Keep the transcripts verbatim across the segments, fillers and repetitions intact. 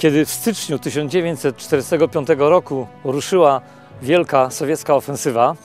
Kiedy w styczniu tysiąc dziewięćset czterdziestego piątego roku ruszyła wielka sowiecka ofensywa,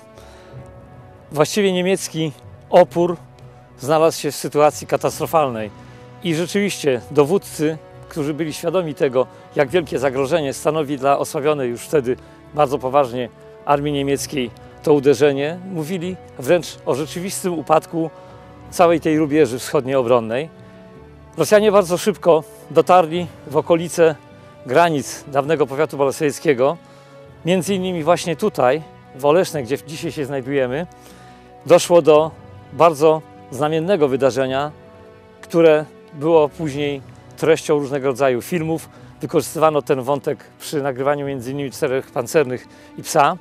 właściwie niemiecki opór znalazł się w sytuacji katastrofalnej. I rzeczywiście dowódcy, którzy byli świadomi tego, jak wielkie zagrożenie stanowi dla osłabionej już wtedy bardzo poważnie armii niemieckiej to uderzenie, mówili wręcz o rzeczywistym upadku całej tej rubieży wschodniej obronnej. Rosjanie bardzo szybko dotarli w okolice granic dawnego powiatu bolesławskiego, między innymi właśnie tutaj, w Olesznej, gdzie dzisiaj się znajdujemy, doszło do bardzo znamiennego wydarzenia, które było później treścią różnego rodzaju filmów. Wykorzystywano ten wątek przy nagrywaniu między innymi Czterech Pancernych i Psa,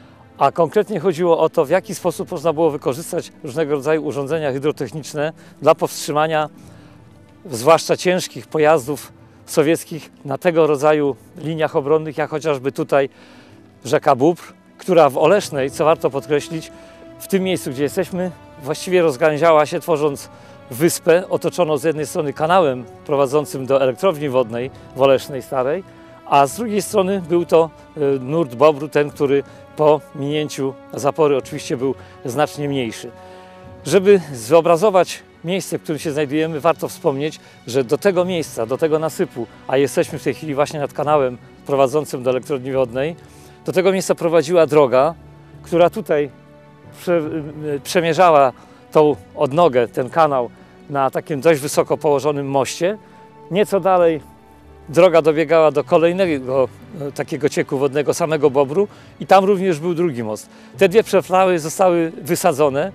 a konkretnie chodziło o to, w jaki sposób można było wykorzystać różnego rodzaju urządzenia hydrotechniczne dla powstrzymania zwłaszcza ciężkich pojazdów sowieckich na tego rodzaju liniach obronnych, jak chociażby tutaj rzeka Bóbr, która w Olesznej, co warto podkreślić, w tym miejscu, gdzie jesteśmy, właściwie rozgałęziała się, tworząc wyspę otoczoną z jednej strony kanałem prowadzącym do elektrowni wodnej w Olesznej Starej, a z drugiej strony był to nurt Bobru, ten, który po minięciu zapory oczywiście był znacznie mniejszy. Żeby zobrazować miejsce, w którym się znajdujemy, warto wspomnieć, że do tego miejsca, do tego nasypu, a jesteśmy w tej chwili właśnie nad kanałem prowadzącym do elektrowni wodnej, do tego miejsca prowadziła droga, która tutaj prze, przemierzała tą odnogę, ten kanał na takim dość wysoko położonym moście. Nieco dalej droga dobiegała do kolejnego takiego cieku wodnego, samego Bobru, i tam również był drugi most. Te dwie przeprawy zostały wysadzone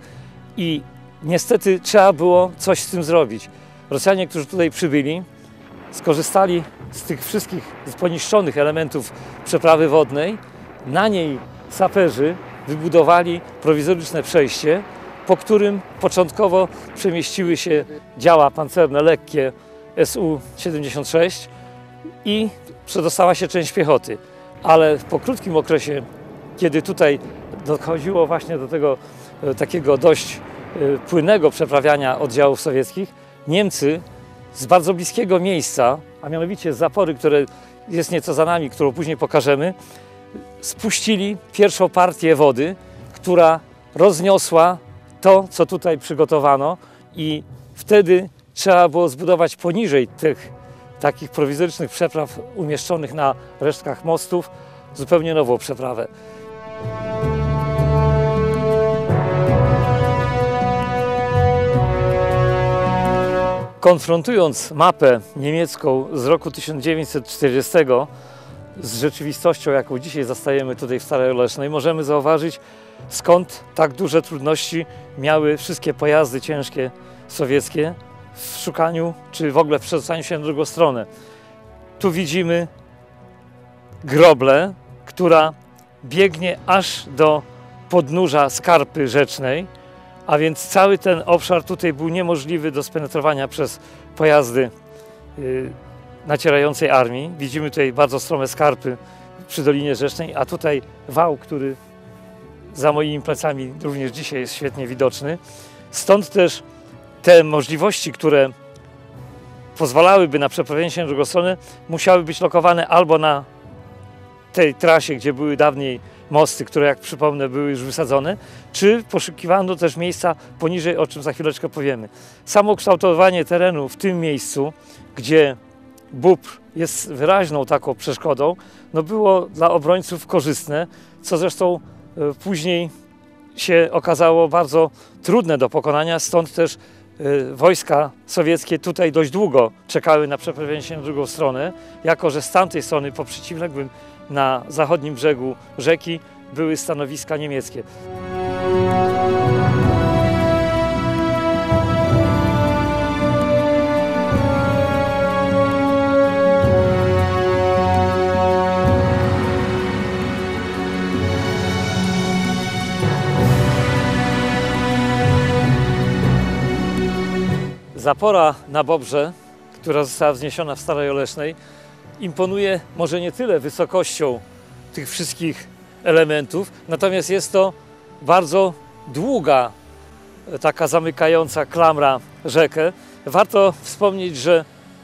i niestety trzeba było coś z tym zrobić. Rosjanie, którzy tutaj przybyli, skorzystali z tych wszystkich poniszczonych elementów przeprawy wodnej. Na niej saperzy wybudowali prowizoryczne przejście, po którym początkowo przemieściły się działa pancerne lekkie S U siedemdziesiąt sześć i przedostała się część piechoty. Ale po krótkim okresie, kiedy tutaj dochodziło właśnie do tego e, takiego dość e, płynnego przeprawiania oddziałów sowieckich, Niemcy z bardzo bliskiego miejsca, a mianowicie z zapory, które jest nieco za nami, którą później pokażemy, spuścili pierwszą partię wody, która rozniosła to, co tutaj przygotowano, i wtedy trzeba było zbudować poniżej tych takich prowizorycznych przepraw umieszczonych na resztkach mostów zupełnie nową przeprawę. Konfrontując mapę niemiecką z roku tysiąc dziewięćset czterdziestego z rzeczywistością, jaką dzisiaj zastajemy tutaj w Starej Olesznej, możemy zauważyć, skąd tak duże trudności miały wszystkie pojazdy ciężkie sowieckie w szukaniu, czy w ogóle w przedostaniu się na drugą stronę. Tu widzimy groblę, która biegnie aż do podnóża skarpy rzecznej, a więc cały ten obszar tutaj był niemożliwy do spenetrowania przez pojazdy yy, nacierającej armii. Widzimy tutaj bardzo strome skarpy przy Dolinie Rzecznej, a tutaj wał, który za moimi plecami również dzisiaj jest świetnie widoczny. Stąd też te możliwości, które pozwalałyby na przeprawienie się na drugą stronę, musiały być lokowane albo na tej trasie, gdzie były dawniej mosty, które, jak przypomnę, były już wysadzone, czy poszukiwano też miejsca poniżej, o czym za chwileczkę powiemy. Samo kształtowanie terenu w tym miejscu, gdzie Bóbr jest wyraźną taką przeszkodą, no było dla obrońców korzystne, co zresztą y, później się okazało bardzo trudne do pokonania, stąd też y, wojska sowieckie tutaj dość długo czekały na przeprawienie się na drugą stronę, jako że z tamtej strony, po przeciwległym na zachodnim brzegu rzeki, były stanowiska niemieckie. Zapora na Bobrze, która została wzniesiona w Starej Olesznej, imponuje może nie tyle wysokością tych wszystkich elementów, natomiast jest to bardzo długa, taka zamykająca klamra rzekę. Warto wspomnieć, że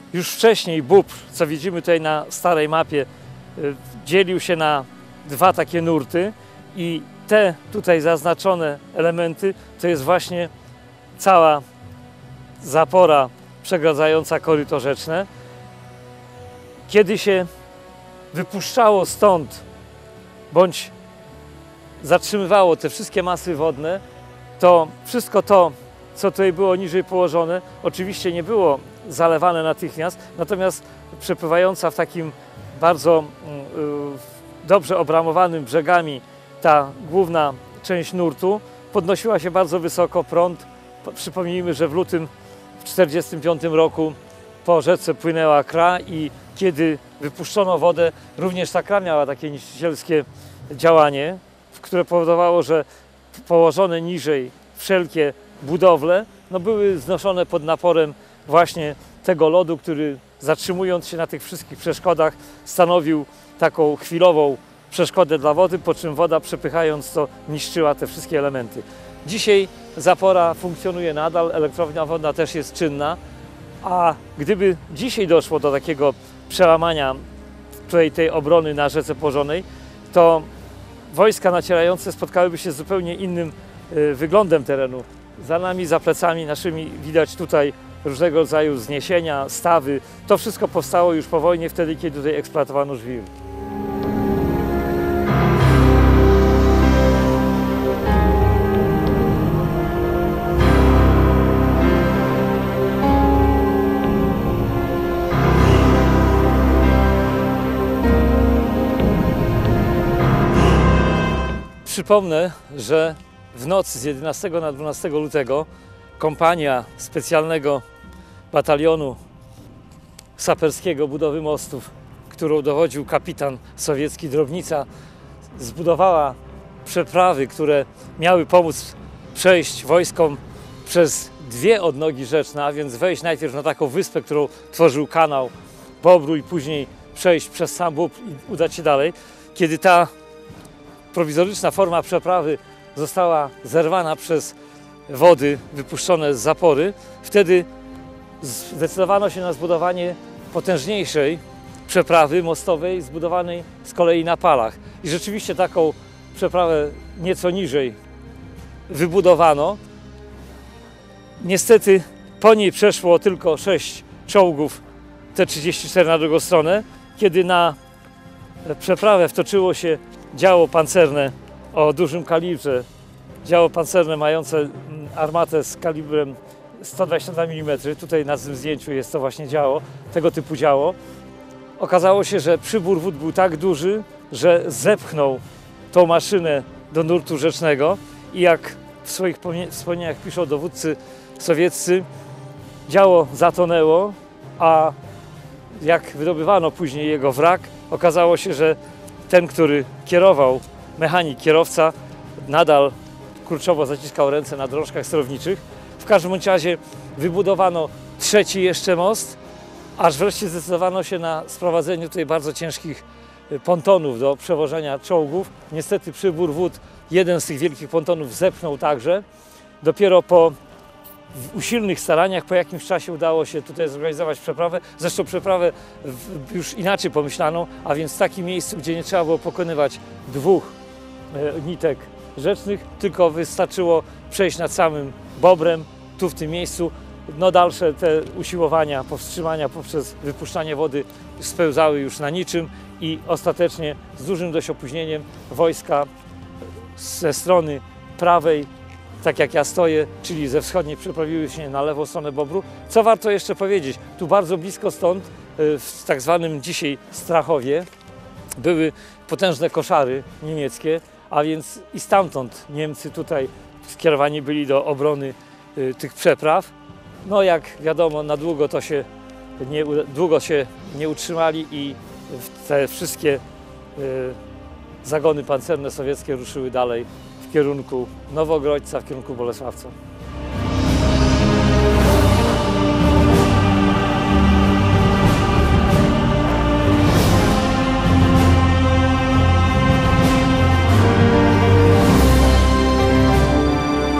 Już wcześniej Bóbr, co widzimy tutaj na starej mapie, dzielił się na dwa takie nurty i te tutaj zaznaczone elementy to jest właśnie cała zapora przegradzająca koryto rzeczne. Kiedy się wypuszczało stąd bądź zatrzymywało te wszystkie masy wodne, to wszystko to, co tutaj było niżej położone, oczywiście nie było zalewane natychmiast, natomiast przepływająca w takim bardzo y, dobrze obramowanym brzegami ta główna część nurtu podnosiła się bardzo wysoko, prąd. Przypomnijmy, że w lutym w tysiąc dziewięćset czterdziestym piątym roku po rzece płynęła Kra i kiedy wypuszczono wodę, również ta Kra miała takie niszczycielskie działanie, które powodowało, że położone niżej wszelkie budowle no były znoszone pod naporem właśnie tego lodu, który zatrzymując się na tych wszystkich przeszkodach stanowił taką chwilową przeszkodę dla wody, po czym woda przepychając to niszczyła te wszystkie elementy. Dzisiaj zapora funkcjonuje nadal, elektrownia wodna też jest czynna, a gdyby dzisiaj doszło do takiego przełamania tutaj tej obrony na rzece położonej, to wojska nacierające spotkałyby się z zupełnie innym y, wyglądem terenu. Za nami, za plecami naszymi widać tutaj różnego rodzaju wzniesienia, stawy. To wszystko powstało już po wojnie, wtedy kiedy tutaj eksploatowano żwir. Przypomnę, że w nocy z jedenastego na dwunastego lutego kompania specjalnego batalionu saperskiego budowy mostów, którą dowodził kapitan sowiecki Drobnica, zbudowała przeprawy, które miały pomóc przejść wojskom przez dwie odnogi rzeczne, a więc wejść najpierw na taką wyspę, którą tworzył kanał Bobru i później przejść przez sam Bóbr i udać się dalej. Kiedy ta prowizoryczna forma przeprawy została zerwana przez wody wypuszczone z zapory, wtedy zdecydowano się na zbudowanie potężniejszej przeprawy mostowej, zbudowanej z kolei na palach. I rzeczywiście taką przeprawę nieco niżej wybudowano. Niestety po niej przeszło tylko sześć czołgów T trzydzieści cztery na drugą stronę, kiedy na przeprawę wtoczyło się działo pancerne o dużym kalibrze, działo pancerne mające armatę z kalibrem sto dwadzieścia dwa milimetry. Tutaj na tym zdjęciu jest to właśnie działo, tego typu działo. Okazało się, że przybór wód był tak duży, że zepchnął tą maszynę do nurtu rzecznego i jak w swoich wspomnieniach piszą dowódcy sowieccy, działo zatonęło, a jak wydobywano później jego wrak, okazało się, że ten, który kierował, mechanik, kierowca, nadal kurczowo zaciskał ręce na drążkach sterowniczych. W każdym bądź razie wybudowano trzeci jeszcze most, aż wreszcie zdecydowano się na sprowadzeniu tutaj bardzo ciężkich pontonów do przewożenia czołgów. Niestety przybór wód jeden z tych wielkich pontonów zepchnął także. Dopiero po usilnych staraniach po jakimś czasie udało się tutaj zorganizować przeprawę. Zresztą przeprawę już inaczej pomyślaną, a więc w takim miejscu, gdzie nie trzeba było pokonywać dwóch nitek rzecznych, tylko wystarczyło przejść nad samym Bobrem, tu w tym miejscu. No dalsze te usiłowania, powstrzymania poprzez wypuszczanie wody spełzały już na niczym i ostatecznie z dużym dość opóźnieniem wojska ze strony prawej, tak jak ja stoję, czyli ze wschodniej, przeprawiły się na lewą stronę Bobru. Co warto jeszcze powiedzieć, tu bardzo blisko stąd, w tak zwanym dzisiaj Strachowie, były potężne koszary niemieckie, a więc i stamtąd Niemcy tutaj skierowani byli do obrony tych przepraw. No jak wiadomo, na długo to się nie, długo się nie utrzymali i te wszystkie zagony pancerne sowieckie ruszyły dalej w kierunku Nowogrodźca, w kierunku Bolesławca.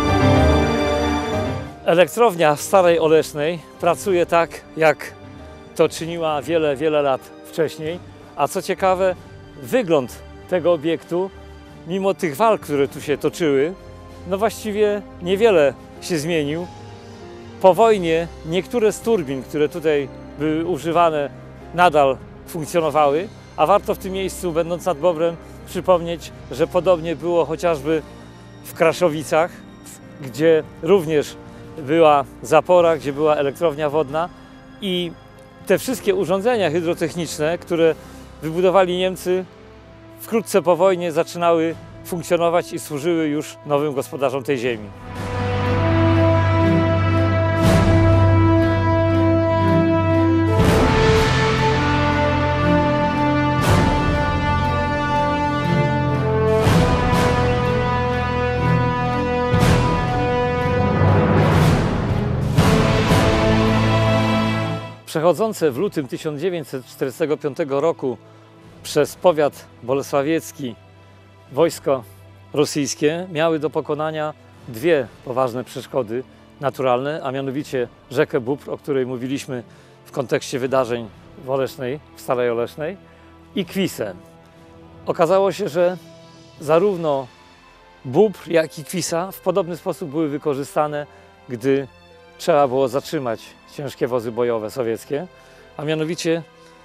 Elektrownia w Starej Olesznej pracuje tak, jak to czyniła wiele, wiele lat wcześniej. A co ciekawe, wygląd tego obiektu, mimo tych walk, które tu się toczyły, no właściwie niewiele się zmienił. Po wojnie niektóre z turbin, które tutaj były używane, nadal funkcjonowały, a warto w tym miejscu, będąc nad Bobrem, przypomnieć, że podobnie było chociażby w Kraszowicach, gdzie również była zapora, gdzie była elektrownia wodna i te wszystkie urządzenia hydrotechniczne, które wybudowali Niemcy, wkrótce po wojnie zaczynały funkcjonować i służyły już nowym gospodarzom tej ziemi. Przechodzące w lutym tysiąc dziewięćset czterdziestego piątego roku przez powiat bolesławiecki wojsko rosyjskie miały do pokonania dwie poważne przeszkody naturalne, a mianowicie rzekę Bóbr, o której mówiliśmy w kontekście wydarzeń w Olesznej, w Starej Olesznej, i Kwisę. Okazało się, że zarówno Bóbr, jak i Kwisa w podobny sposób były wykorzystane, gdy trzeba było zatrzymać ciężkie wozy bojowe sowieckie, a mianowicie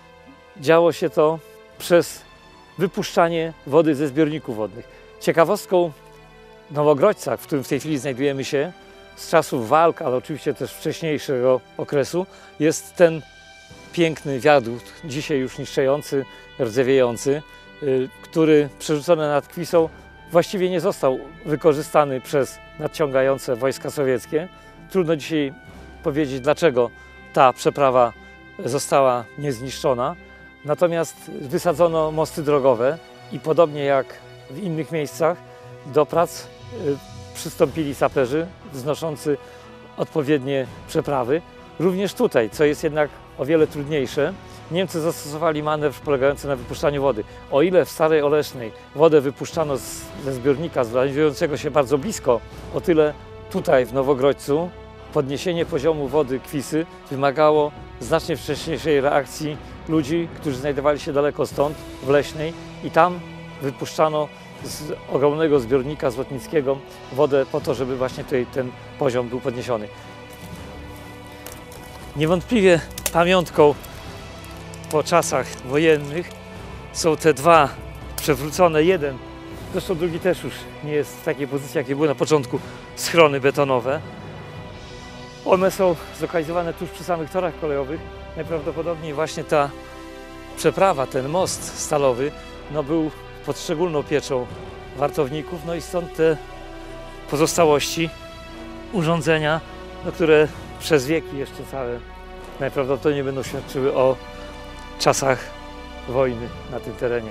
działo się to przez wypuszczanie wody ze zbiorników wodnych. Ciekawostką Nowogrodźca, w którym w tej chwili znajdujemy się, z czasów walk, ale oczywiście też wcześniejszego okresu, jest ten piękny wiadukt, dzisiaj już niszczejący, rdzewiejący, który przerzucony nad Kwisą właściwie nie został wykorzystany przez nadciągające wojska sowieckie. Trudno dzisiaj powiedzieć, dlaczego ta przeprawa została niezniszczona. Natomiast wysadzono mosty drogowe i podobnie jak w innych miejscach do prac przystąpili saperzy wznoszący odpowiednie przeprawy. Również tutaj, co jest jednak o wiele trudniejsze, Niemcy zastosowali manewr polegający na wypuszczaniu wody. O ile w Starej Olesznej wodę wypuszczano z, ze zbiornika znajdującego się bardzo blisko, o tyle tutaj w Nowogrodźcu podniesienie poziomu wody Kwisy wymagało znacznie wcześniejszej reakcji ludzi, którzy znajdowali się daleko stąd, w Leśnej, i tam wypuszczano z ogromnego zbiornika złotnickiego wodę po to, żeby właśnie tutaj ten poziom był podniesiony. Niewątpliwie pamiątką po czasach wojennych są te dwa przewrócone, jeden, zresztą drugi też już nie jest w takiej pozycji, jakiej były na początku, schrony betonowe. One są zlokalizowane tuż przy samych torach kolejowych. Najprawdopodobniej właśnie ta przeprawa, ten most stalowy, no był pod szczególną pieczą wartowników, no i stąd te pozostałości, urządzenia, no, które przez wieki jeszcze całe najprawdopodobniej będą świadczyły o czasach wojny na tym terenie.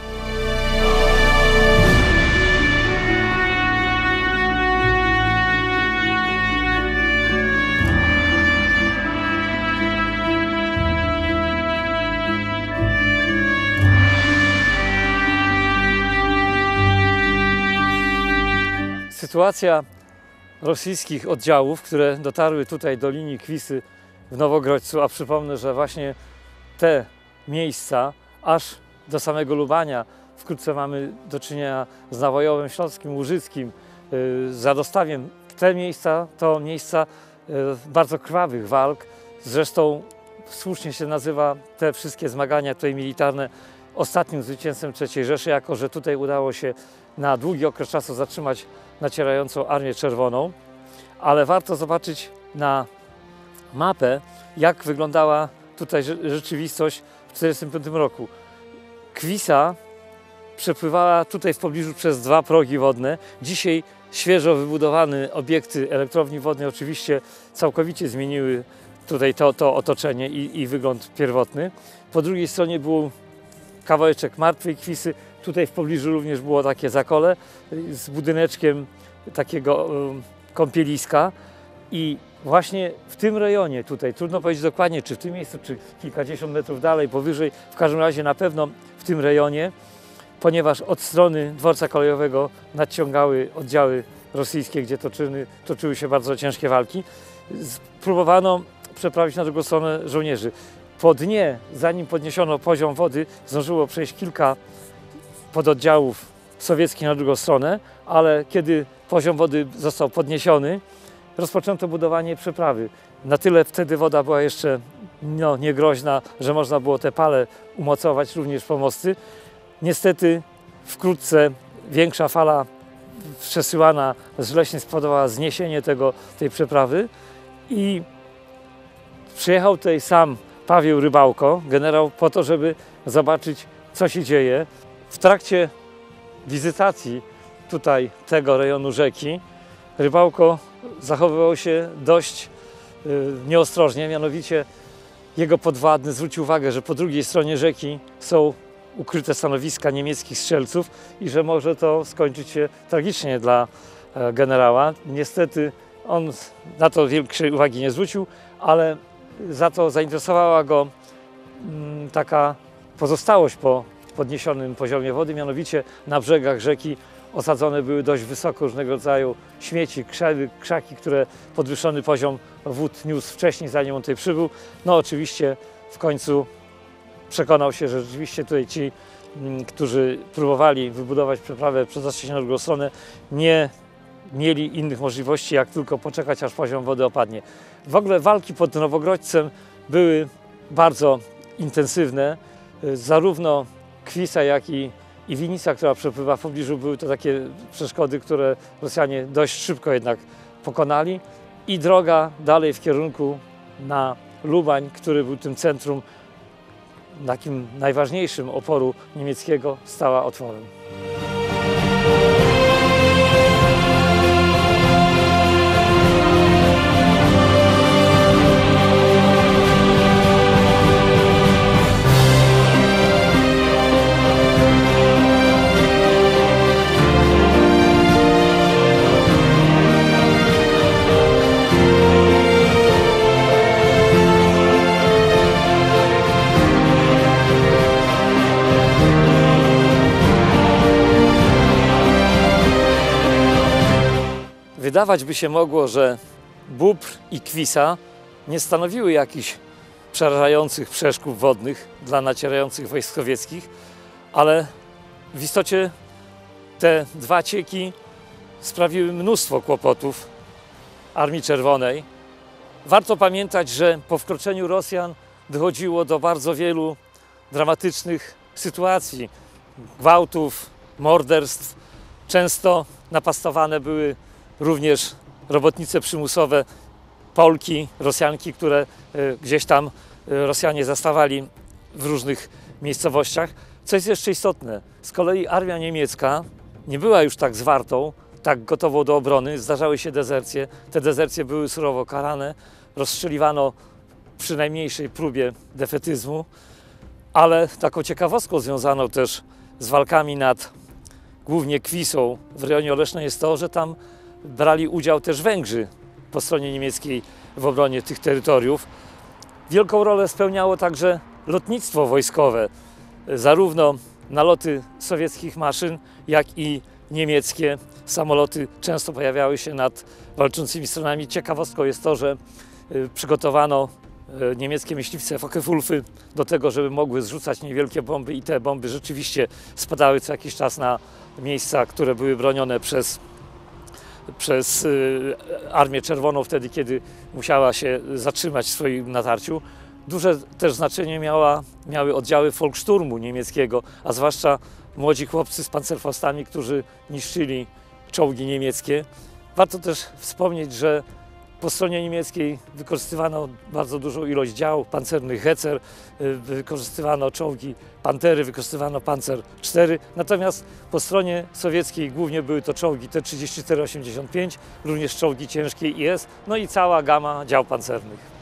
Sytuacja rosyjskich oddziałów, które dotarły tutaj do linii Kwisy w Nowogrodźcu, a przypomnę, że właśnie te miejsca, aż do samego Lubania, wkrótce mamy do czynienia z Nawojowem Śląskim, Łużyckim, z Zadostawiem. Te miejsca to miejsca bardzo krwawych walk, zresztą słusznie się nazywa te wszystkie zmagania tutaj militarne ostatnim zwycięstwem trzeciej Rzeszy, jako że tutaj udało się na długi okres czasu zatrzymać nacierającą Armię Czerwoną, ale warto zobaczyć na mapę, jak wyglądała tutaj rzeczywistość w tysiąc dziewięćset czterdziestym piątym roku. Kwisa przepływała tutaj w pobliżu przez dwa progi wodne. Dzisiaj świeżo wybudowane obiekty elektrowni wodnej oczywiście całkowicie zmieniły tutaj to, to otoczenie i, i wygląd pierwotny. Po drugiej stronie był kawałeczek martwej Kwisy. Tutaj w pobliżu również było takie zakole z budyneczkiem takiego kąpieliska i właśnie w tym rejonie tutaj, trudno powiedzieć dokładnie, czy w tym miejscu, czy kilkadziesiąt metrów dalej, powyżej, w każdym razie na pewno w tym rejonie, ponieważ od strony dworca kolejowego nadciągały oddziały rosyjskie, gdzie toczyły, toczyły się bardzo ciężkie walki, próbowano przeprawić na drugą stronę żołnierzy. Po dnie, zanim podniesiono poziom wody, zdążyło przejść kilka pododdziałów sowieckich na drugą stronę, ale kiedy poziom wody został podniesiony, rozpoczęto budowanie przeprawy. Na tyle wtedy woda była jeszcze no, niegroźna, że można było te pale umocować, również pomosty. Niestety wkrótce większa fala przesyłana z Leśnej spowodowała zniesienie tego, tej przeprawy i przyjechał tutaj sam Paweł Rybałko, generał, po to, żeby zobaczyć, co się dzieje. W trakcie wizytacji tutaj tego rejonu rzeki Rybałko zachowywał się dość y, nieostrożnie, mianowicie jego podwładny zwrócił uwagę, że po drugiej stronie rzeki są ukryte stanowiska niemieckich strzelców i że może to skończyć się tragicznie dla e, generała. Niestety on na to większej uwagi nie zwrócił, ale za to zainteresowała go m, taka pozostałość po podniesionym poziomie wody, mianowicie na brzegach rzeki osadzone były dość wysoko różnego rodzaju śmieci, krzewy, krzaki, które podwyższony poziom wód niósł wcześniej, zanim on tutaj przybył. No oczywiście w końcu przekonał się, że rzeczywiście tutaj ci, m, którzy próbowali wybudować przeprawę, przedostać się na drugą stronę, nie mieli innych możliwości, jak tylko poczekać, aż poziom wody opadnie. W ogóle walki pod Nowogrodźcem były bardzo intensywne. Zarówno Kwisa, jak i, i Winica, która przepływa w pobliżu, były to takie przeszkody, które Rosjanie dość szybko jednak pokonali. I droga dalej w kierunku na Lubań, który był tym centrum, takim najważniejszym oporu niemieckiego, stała otworem. Wydawać by się mogło, że Bóbr i Kwisa nie stanowiły jakichś przerażających przeszkód wodnych dla nacierających wojsk sowieckich, ale w istocie te dwa cieki sprawiły mnóstwo kłopotów Armii Czerwonej. Warto pamiętać, że po wkroczeniu Rosjan dochodziło do bardzo wielu dramatycznych sytuacji, gwałtów, morderstw. Często napastowane były również robotnice przymusowe, Polki, Rosjanki, które gdzieś tam Rosjanie zastawali w różnych miejscowościach. Co jest jeszcze istotne, z kolei armia niemiecka nie była już tak zwartą, tak gotową do obrony. Zdarzały się dezercje. Te dezercje były surowo karane. Rozstrzeliwano przy najmniejszej próbie defetyzmu, ale taką ciekawostką związaną też z walkami nad głównie Kwisą w rejonie Olesznej jest to, że tam brali udział też Węgrzy po stronie niemieckiej w obronie tych terytoriów. Wielką rolę spełniało także lotnictwo wojskowe. Zarówno naloty sowieckich maszyn, jak i niemieckie samoloty często pojawiały się nad walczącymi stronami. Ciekawostką jest to, że przygotowano niemieckie myśliwce Focke-Wulfy do tego, żeby mogły zrzucać niewielkie bomby i te bomby rzeczywiście spadały co jakiś czas na miejsca, które były bronione przez przez Armię Czerwoną wtedy, kiedy musiała się zatrzymać w swoim natarciu. Duże też znaczenie miała, miały oddziały Volkssturmu niemieckiego, a zwłaszcza młodzi chłopcy z pancerfaustami, którzy niszczyli czołgi niemieckie. Warto też wspomnieć, że po stronie niemieckiej wykorzystywano bardzo dużą ilość dział pancernych Hecer, wykorzystywano czołgi Pantery, wykorzystywano Panzer cztery, natomiast po stronie sowieckiej głównie były to czołgi T trzydzieści cztery osiemdziesiąt pięć, również czołgi ciężkie I S, no i cała gama dział pancernych.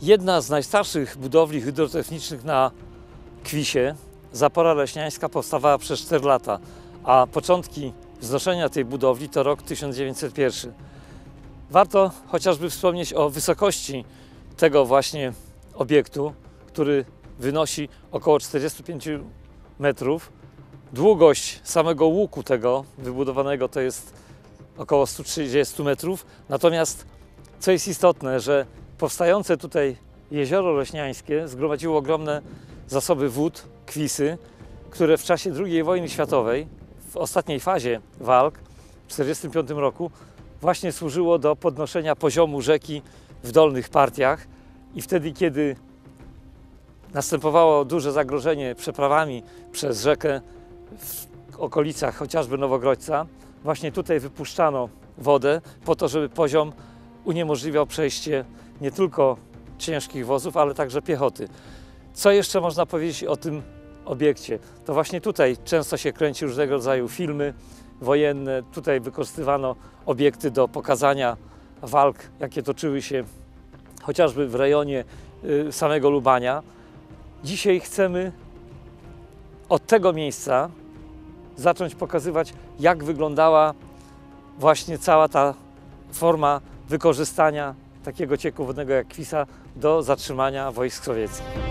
Jedna z najstarszych budowli hydrotechnicznych na Kwisie, zapora leśniańska, powstawała przez cztery lata, a początki wznoszenia tej budowli to rok tysiąc dziewięćset jeden. Warto chociażby wspomnieć o wysokości tego właśnie obiektu, który wynosi około czterdzieści pięć metrów. Długość samego łuku tego wybudowanego to jest około sto trzydzieści metrów. Natomiast co jest istotne, że powstające tutaj jezioro leśniańskie zgromadziło ogromne zasoby wód, Kwisy, które w czasie drugiej wojny światowej, w ostatniej fazie walk w tysiąc dziewięćset czterdziestym piątym roku właśnie służyło do podnoszenia poziomu rzeki w dolnych partiach i wtedy, kiedy następowało duże zagrożenie przeprawami przez rzekę w okolicach chociażby Nowogrodźca, właśnie tutaj wypuszczano wodę po to, żeby poziom uniemożliwiał przejście nie tylko ciężkich wozów, ale także piechoty. Co jeszcze można powiedzieć o tym obiekcie? To właśnie tutaj często się kręci różnego rodzaju filmy wojenne. Tutaj wykorzystywano obiekty do pokazania walk, jakie toczyły się chociażby w rejonie samego Lubania. Dzisiaj chcemy od tego miejsca zacząć pokazywać, jak wyglądała właśnie cała ta forma wykorzystania takiego cieku wodnego jak Kwisa do zatrzymania wojsk sowieckich.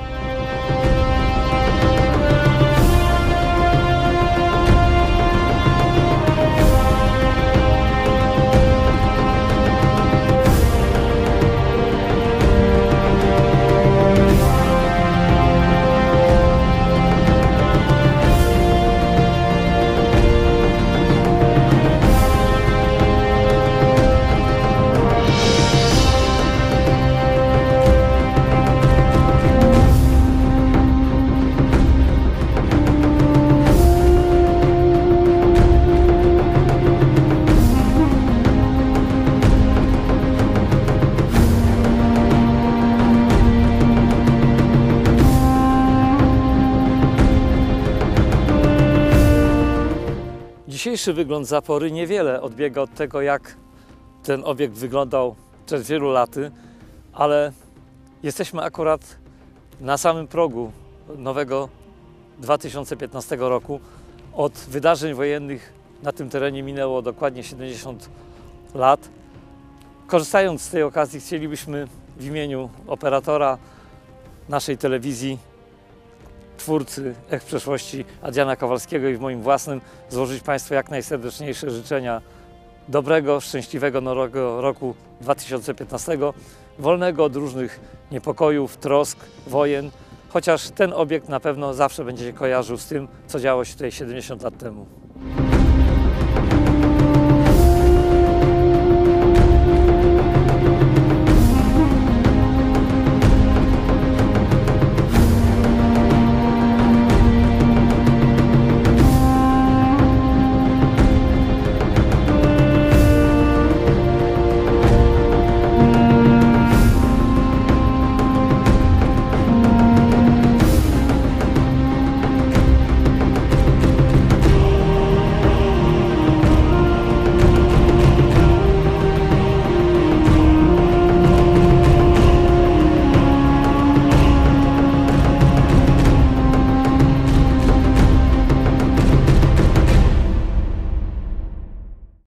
Dzisiejszy wygląd zapory niewiele odbiega od tego, jak ten obiekt wyglądał przed wielu laty, ale jesteśmy akurat na samym progu nowego dwa tysiące piętnastego roku. Od wydarzeń wojennych na tym terenie minęło dokładnie siedemdziesiąt lat. Korzystając z tej okazji, chcielibyśmy w imieniu operatora naszej telewizji, twórcy Ech Przeszłości Adriana Kowalskiego i w moim własnym złożyć Państwu jak najserdeczniejsze życzenia dobrego, szczęśliwego nowego roku dwa tysiące piętnastego, wolnego od różnych niepokojów, trosk, wojen, chociaż ten obiekt na pewno zawsze będzie się kojarzył z tym, co działo się tutaj siedemdziesiąt lat temu.